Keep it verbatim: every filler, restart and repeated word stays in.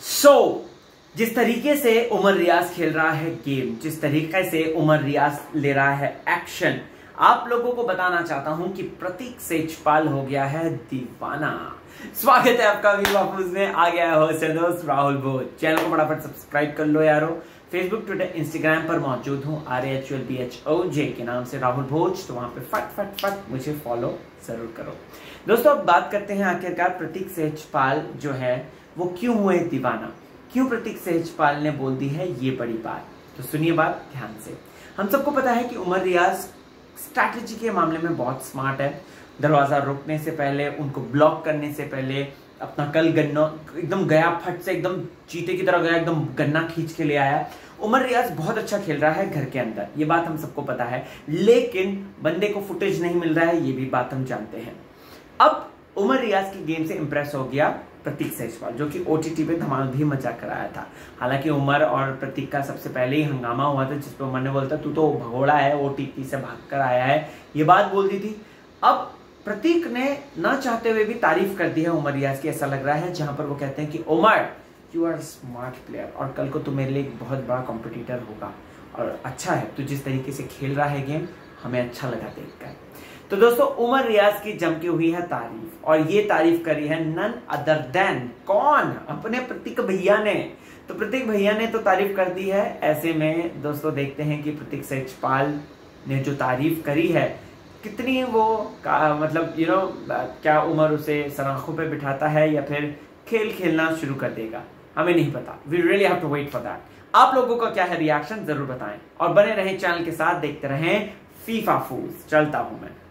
सो so, जिस तरीके से उमर रियाज खेल रहा है गेम, जिस तरीके से उमर रियाज ले रहा है एक्शन, आप लोगों को बताना चाहता हूं कि प्रतीक सेजपाल हो गया है दीवाना। स्वागत है आपका वी वाफूज में। आ गया है होस्ट दोस्त राहुल भोज। चैनल को फटाफट सब्सक्राइब कर लो यारो। फेसबुक, ट्विटर, इंस्टाग्राम पर मौजूद हूँ R H L B H O J के नाम से राहुल भोज। तो वहां पे फट फट फट मुझे फॉलो जरूर करो। दोस्तों अब बात करते हैं आखिरकार प्रतीक सेजपाल जो है वो क्यों हुए दीवाना, क्यों प्रतीक सेजपाल ने बोल दी है ये बड़ी बात। तो सुनिए बात ध्यान से। हम सबको पता है कि उमर रियाज स्ट्रैटेजी के मामले में बहुत स्मार्ट है। दरवाजा रोकने से पहले, उनको ब्लॉक करने से पहले अपना कल गन्ना एकदम गया, फट से एकदम चीते की तरह गया, एकदम गन्ना खींच के ले आया। उमर रियाज बहुत अच्छा खेल रहा है घर के अंदर, ये बात हम सबको पता है, लेकिन बंदे को फुटेज नहीं मिल रहा है, ये भी बात हम जानते हैं। अब उमर रियाज की गेम से इंप्रेस हो गया प्रतीक सेजपाल, जो कि ओटीटी पे धमाल भी मचा कर आया था। हालांकि उमर और प्रतीक का सबसे पहले ही हंगामा हुआ था, जिसपे उमर ने बोलता तू तो भगोड़ा है, ओटीटी से भाग कर आया है, ये बात बोल दी थी। अब प्रतीक ने ना चाहते हुए भी तारीफ कर दी है उमर रियाज की, ऐसा लग रहा है, जहां पर वो कहते हैं कि Umar you are smart player और कल को तू मेरे लिए एक बहुत बड़ा कॉम्पिटिटर होगा और अच्छा है तू जिस तरीके से खेल रहा है गेम, हमें अच्छा लगा देखकर। तो दोस्तों उमर रियाज की जम के हुई है तारीफ, और ये तारीफ करी है नन अदर देन कौन, अपने प्रतीक भैया ने। तो प्रतीक भैया ने तो तारीफ कर दी है। ऐसे में दोस्तों देखते हैं कि प्रतीक सेजपाल ने जो तारीफ करी है कितनी वो का, मतलब यू नो क्या उमर उसे सराखों पे बिठाता है या फिर खेल खेलना शुरू कर देगा, हमें नहीं पता। We really have to wait for that. आप लोगों का क्या है रिएक्शन जरूर बताएं और बने रहें चैनल के साथ, देखते रहें फीफा फूज। चलता हूं मैं।